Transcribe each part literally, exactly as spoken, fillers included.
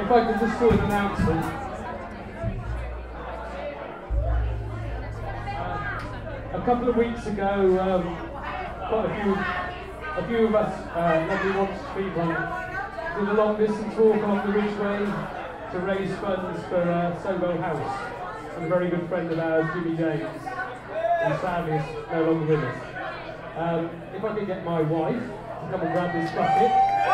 if I could just do an announcement. Uh, a couple of weeks ago, um, quite a few, a few of us uh, lovely Watts people did a long distance walk along the Ridgeway to raise funds for uh, Soho House. And a very good friend of ours, Jimmy James, who sadly is no longer with us. Um, if I could get my wife to come and grab this bucket.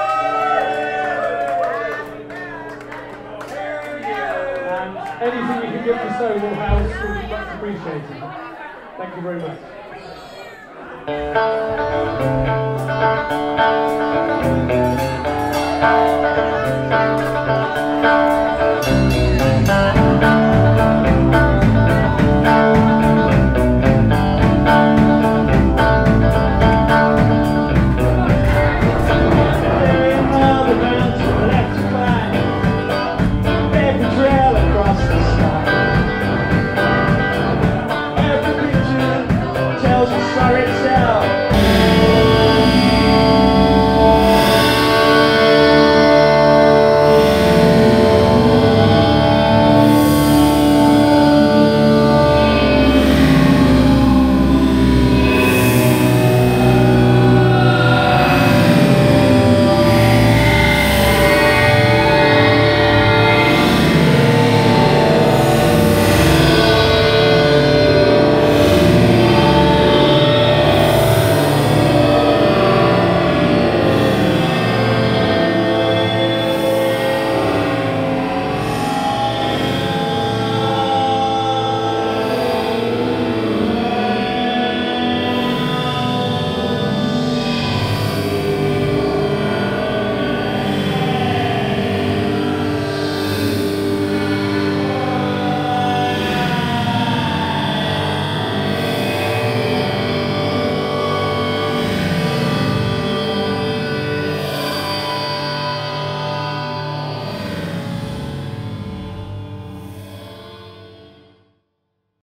And anything you can give to Soho House will be much appreciated. Thank you very much.